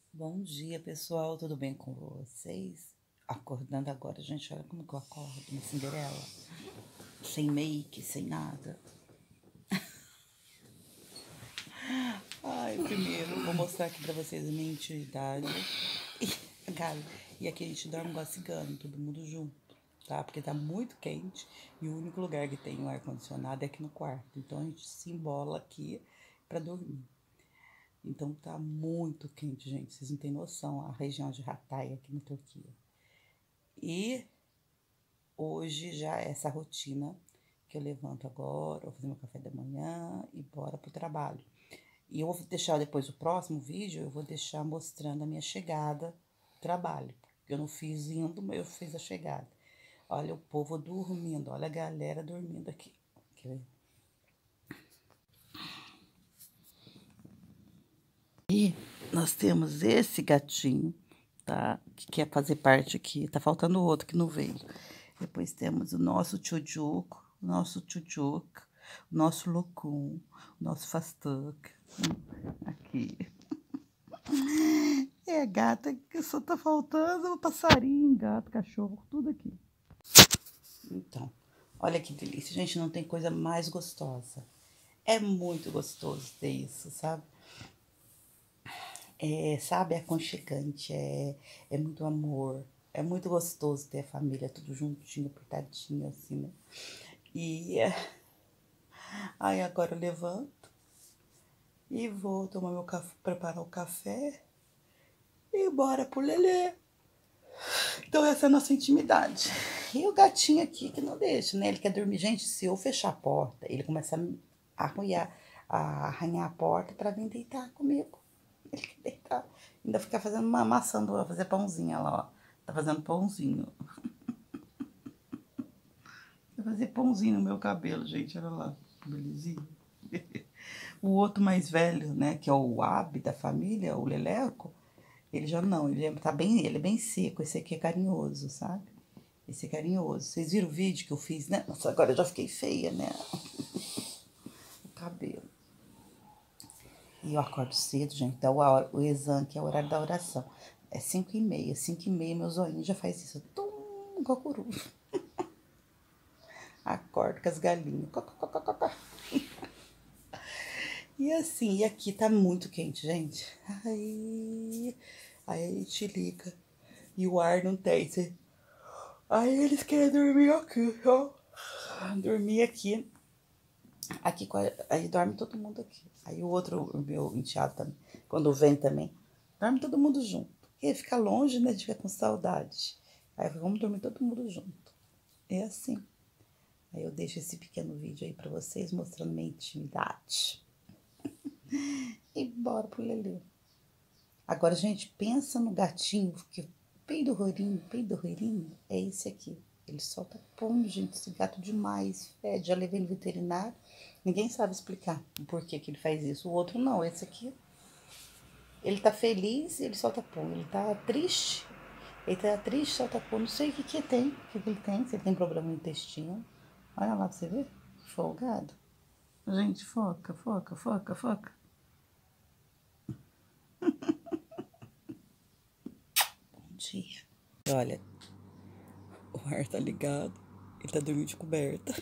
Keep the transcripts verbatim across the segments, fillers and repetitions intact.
Bom dia, pessoal, tudo bem com vocês? Acordando agora, gente, olha como que eu acordo, uma Cinderela. Sem make, sem nada. Ai, primeiro, vou mostrar aqui pra vocês a minha intimidade. E, cara, e aqui a gente dorme igual cigano, todo mundo junto, tá? Porque tá muito quente e o único lugar que tem o ar-condicionado é aqui no quarto. Então a gente se embola aqui pra dormir. Então tá muito quente, gente. Vocês não têm noção, a região de Hatay aqui na Turquia. E hoje já é essa rotina que eu levanto agora, vou fazer meu café da manhã e bora pro trabalho. E eu vou deixar depois o próximo vídeo, eu vou deixar mostrando a minha chegada ao trabalho. Porque eu não fiz indo, mas eu fiz a chegada. Olha o povo dormindo, olha a galera dormindo aqui. Quer ver? E nós temos esse gatinho, tá? Que quer fazer parte aqui. Tá faltando outro que não veio. Depois temos o nosso tchutchuco, o nosso tchutchuco, o nosso locum, o nosso fastuc. Aqui. É, gata, que só tá faltando o passarinho, gato, cachorro, tudo aqui. Então, olha que delícia. Gente, não tem coisa mais gostosa. É muito gostoso ter isso, sabe? É, sabe, é aconchegante, é, é muito amor. É muito gostoso ter a família tudo juntinho, apertadinho, assim, né? E é, aí agora eu levanto e vou tomar meu café, preparar o café e bora pro Lelê. Então essa é a nossa intimidade. E o gatinho aqui que não deixa, né? Ele quer dormir. Gente, se eu fechar a porta, ele começa a arranhar, a arranhar a porta pra vir deitar comigo. Ele quer deitar. Ainda fica fazendo uma maçã, vai fazer pãozinho, olha lá, ó. Tá fazendo pãozinho. Vai fazer pãozinho no meu cabelo, gente, olha lá. Belezinha. O outro mais velho, né, que é o Ab da família, o Leleco, ele já não, ele é, tá bem, ele é bem seco, esse aqui é carinhoso, sabe? Esse é carinhoso. Vocês viram o vídeo que eu fiz, né? Nossa, agora eu já fiquei feia, né? O cabelo. E eu acordo cedo, gente, dá o, o exame, que é o horário da oração. É cinco e meia, cinco e meia, meu zoinho já faz isso. Tum, cocurujo. Acordo com as galinhas. E assim, e aqui tá muito quente, gente. Aí, aí a gente liga e o ar não tem. Cê... Aí eles querem dormir aqui, ó. Dormir aqui. Aqui, aí dorme todo mundo aqui. Aí o outro, o meu enteado também, quando vem também, dorme todo mundo junto. Porque fica longe, né? A gente fica com saudade. Aí vamos dormir todo mundo junto. É assim. Aí eu deixo esse pequeno vídeo aí pra vocês, mostrando minha intimidade. E bora pro Lelê. Agora, gente, pensa no gatinho, que peido rolinho, peido rolinho, é esse aqui. Ele solta pum, gente, esse gato demais, fede. Já levei no veterinário, ninguém sabe explicar o porquê que ele faz isso. O outro não, esse aqui, ele tá feliz e ele solta pum. Ele tá triste, ele tá triste, solta pum. Não sei o que que tem, o que que ele tem, se ele tem problema no intestino. Olha lá pra você ver, folgado. Gente, foca, foca, foca, foca. Bom dia. Olha, o ar tá ligado. Ele tá dormindo de coberta.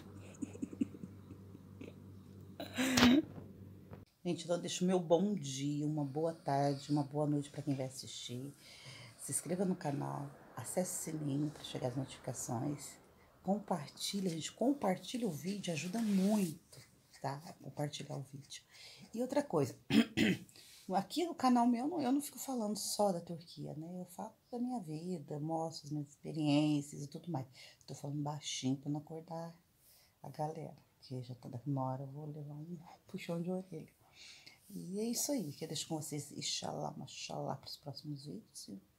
Gente, então deixo meu bom dia, uma boa tarde, uma boa noite para quem vai assistir. Se inscreva no canal, acesse o sininho para chegar as notificações. Compartilha, gente, compartilha o vídeo, ajuda muito, tá? Compartilhar o vídeo. E outra coisa, aqui no canal meu, eu não, eu não fico falando só da Turquia, né? Eu falo da minha vida, mostro as minhas experiências e tudo mais. Tô falando baixinho para não acordar a galera, que já tá daqui uma hora, eu vou levar um puxão de orelha. E é isso aí que eu deixo com vocês, Inshallah, Mashallah, para os próximos vídeos.